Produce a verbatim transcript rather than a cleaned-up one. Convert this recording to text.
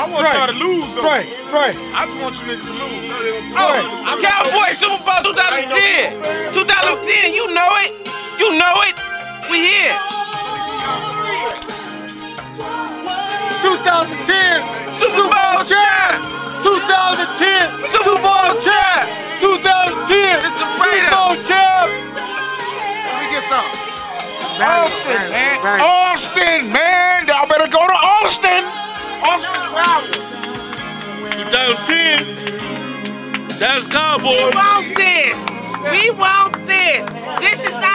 I want y'all to lose, though. Right, right. I just want you niggas to lose. Oh, Cowboys Super Bowl twenty ten. twenty ten, you know it. You know it. We here. twenty ten Super Bowl champ. twenty ten Super Bowl champ. twenty ten It's the Raiders. Super Bowl champ. Let me get some. Austin, man. Right. Austin, man. Y'all better go to Austin. Austin Powers. twenty ten. That's Cowboys. We want this. We want this. This is not